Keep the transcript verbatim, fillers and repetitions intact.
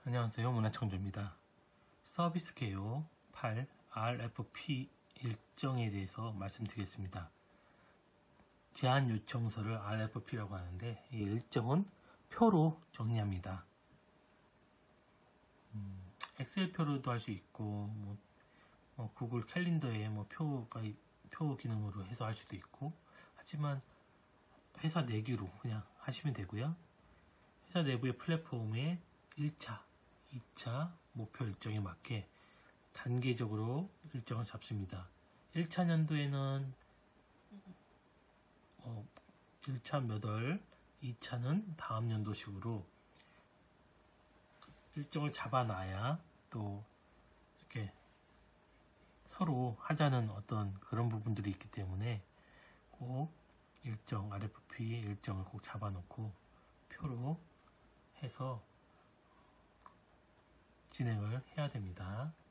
안녕하세요. 문화청주입니다. 서비스 개요 팔 알에프피 일정에 대해서 말씀드리겠습니다. 제안 요청서를 알에프피라고 하는데 이 일정은 표로 정리합니다. 음, 엑셀표로도 할 수 있고 뭐, 뭐 구글 캘린더에 뭐 표가 표 기능으로 해서 할 수도 있고, 하지만 회사 내규로 그냥 하시면 되고요. 회사 내부의 플랫폼에 일 차, 이 차 목표 일정에 맞게 단계적으로 일정을 잡습니다. 일 차 년도에는 어, 일 차 몇 월, 이 차는 다음 연도식으로 일정을 잡아놔야 또 이렇게 서로 하자는 어떤 그런 부분들이 있기 때문에 꼭 일정, 알에프피 일정을 꼭 잡아놓고 표로 해서 진행을 해야 됩니다.